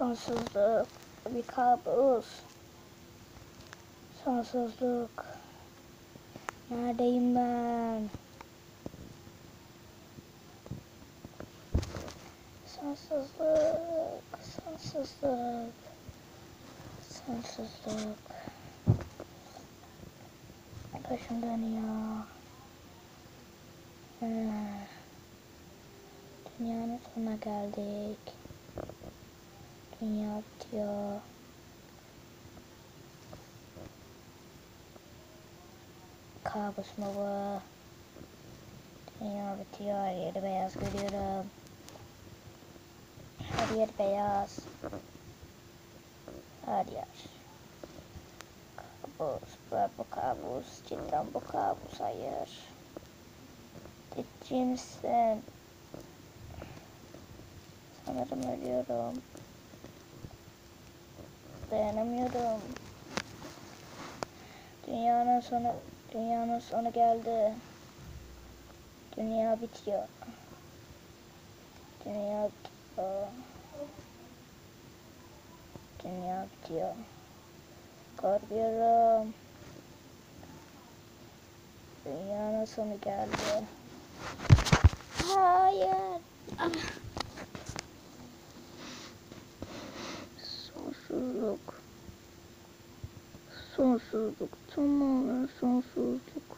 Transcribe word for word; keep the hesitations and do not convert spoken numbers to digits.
Sonsuzluk bir kabus. Sonsuzluk. Neredeyim ben? Sonsuzluk. Sonsuzluk. Sonsuzluk. Başım dönüyor. Hmm. Dünyanın sonuna geldik. Dünya bitiyor. Kabus mu bu? Dünya bitiyor. Her yeri beyaz görüyorum. Her yer beyaz. Her yer. Kabus. Bu, bu kabus. Cidden bu kabus. Hayır. Ciddi misin? Sanırım ölüyorum. Dayanamıyorum. Dünyanın sonu, dünyanın sonu geldi. Dünya bitiyor. Dünya bitiyor. Dünya bitiyor. Korkuyorum. Dünyanın sonu geldi. Hayır. Sonsuzluk. Sonsuzluk. Tamamen sonsuzluk.